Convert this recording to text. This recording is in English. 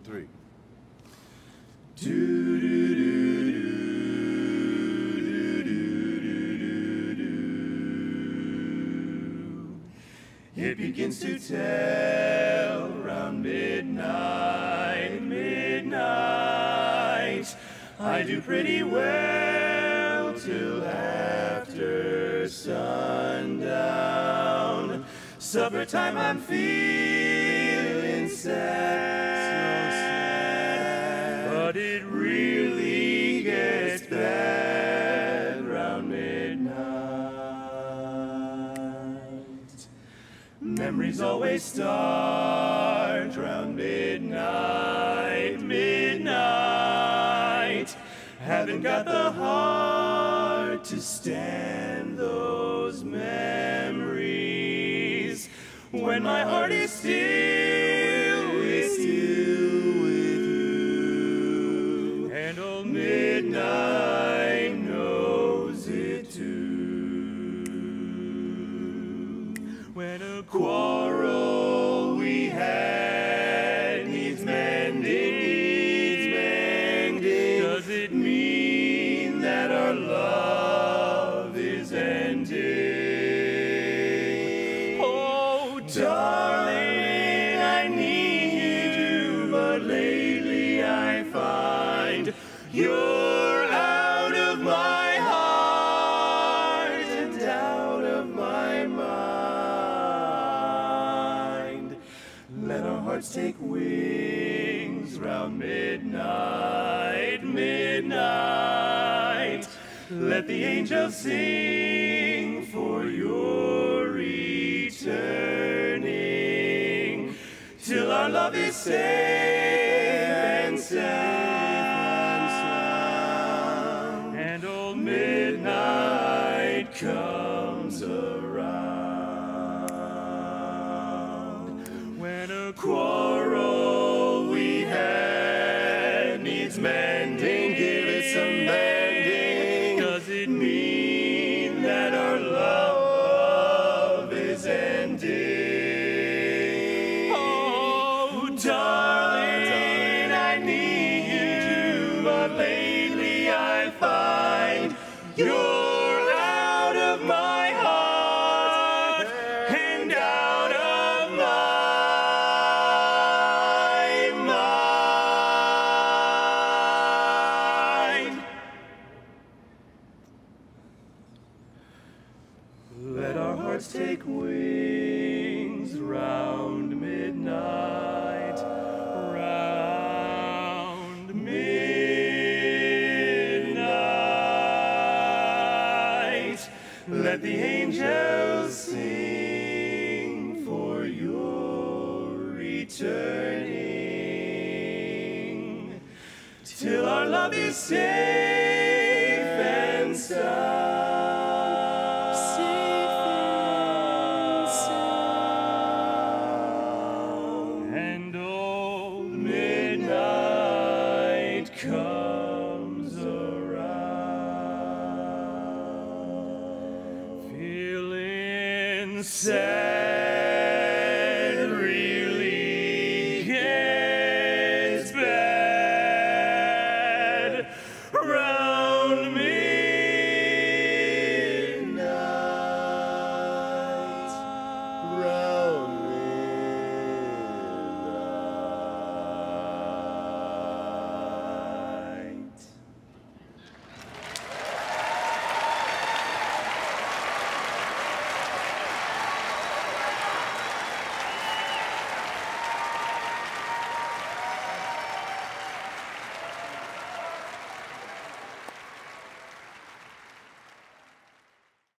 3. It begins to tell round midnight, midnight. I do pretty well till after sundown. Supper time, I'm feeling sad, so sad. But it really gets bad round midnight. Memories always start round midnight, midnight. Haven't got the heart to stand those memories. When my heart is still with you, and old midnight knows it too. When a quarrel we had needs mending, does it mean that our love is ending? Oh, darling, I need you, but lately I find you're out of my heart and out of my mind. Let our hearts take wings round midnight, midnight. Let the angels sing for your returning, till our love is safe and sound, and old midnight comes around. When a quarrel we had needs mending, give it some mending. Does it mean that our love is ending? Oh, darling, I need you, but lately I find you're out of my heart and out of my mind. Let our hearts take wings round midnight, round midnight. Let the angels sing for your returning, till our love is safe and sound. And old midnight comes around, feeling sad.